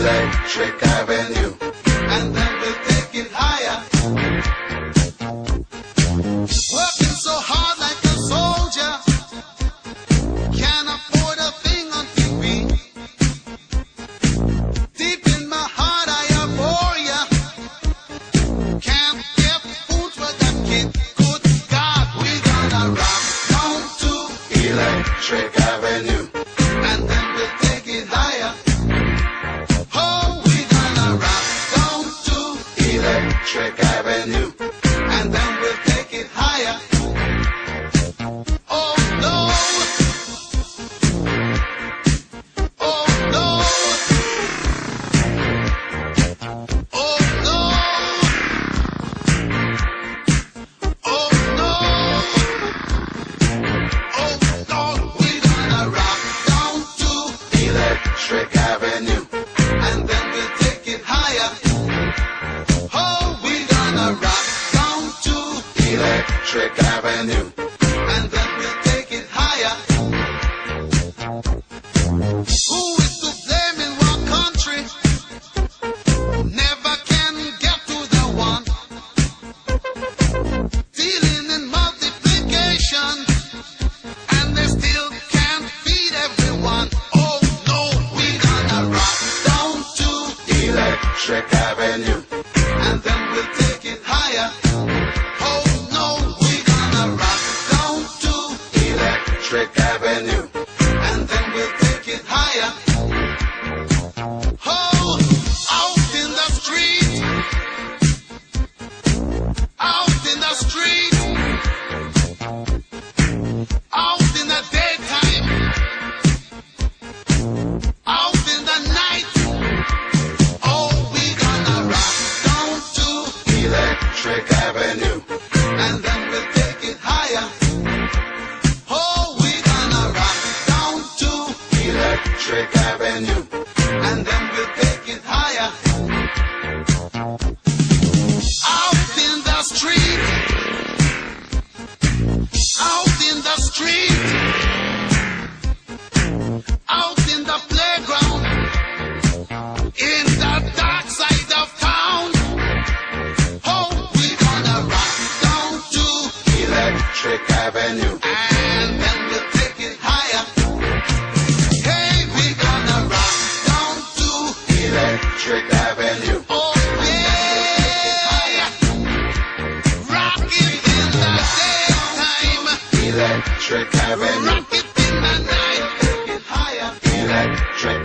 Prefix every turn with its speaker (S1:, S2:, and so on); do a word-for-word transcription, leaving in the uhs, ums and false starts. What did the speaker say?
S1: Electric Avenue, and then we'll take it higher. Working so hard like a soldier, can't afford a thing on T V. Deep in my heart I abhor ya. Can't get food for that kid. Good God, we gonna rock down to Electric Avenue, and then we'll take it higher. Oh, we gonna rock down to Electric Avenue, and then we'll take it higher. Oh no, oh no, oh no, oh no, oh no, we gonna rock down to Electric Avenue, and then we'll take it higher. Oh, we gonna rock down to Electric Avenue, and then we'll take it higher. Who is to blame in one country? Never can get to the one. Dealing in multiplication, and they still can't feed everyone. Oh no, we gonna rock down to Electric Avenue, and then we'll take it higher. Oh no, we gonna rock down to Electric Avenue, and then we'll take it higher. Oh, out in the street, out in the street, out in the daytime, out in the night. Oh, we gonna rock down to Electric Avenue, and then we'll take it higher. Oh, we gonna rock down to Electric Avenue, and then we'll take it higher. Out in the street, out in the street, out in the playground, in the dark side of town. Oh, we gonna rock down to Electric Avenue, and then we'll take it higher. Hey, we gonna rock down to Electric Avenue. Oh yeah, rock it in the daytime, Electric Avenue. Rock it in the night, take it higher, Electric